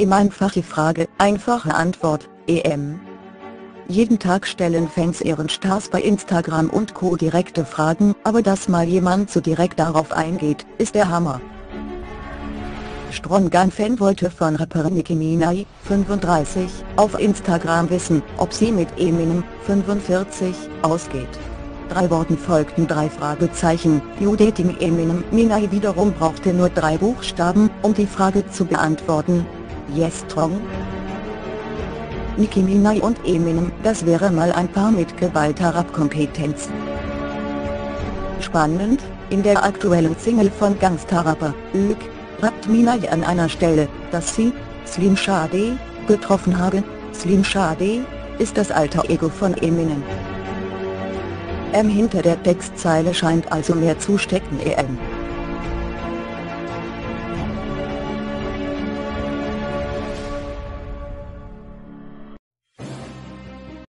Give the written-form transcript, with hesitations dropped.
einfache Frage, einfache Antwort, EM. Jeden Tag stellen Fans ihren Stars bei Instagram und Co. direkte Fragen, aber dass mal jemand so direkt darauf eingeht, ist der Hammer. Strongan-Fan wollte von Rapperin Nicki Minaj, 35, auf Instagram wissen, ob sie mit Eminem, 45, ausgeht. 3 Worten folgten 3 Fragezeichen. You dating Eminem? Minaj wiederum brauchte nur 3 Buchstaben, um die Frage zu beantworten. Yes strong? Nicki Minaj und Eminem, das wäre mal ein Paar mit geballter Rap-Kompetenz. Spannend, in der aktuellen Single von Gangsta-Rapper Üg rappt Minaj an einer Stelle, dass sie Slim Shady getroffen habe. Slim Shady ist das alter Ego von Eminem. Hinter der Textzeile scheint also mehr zu stecken.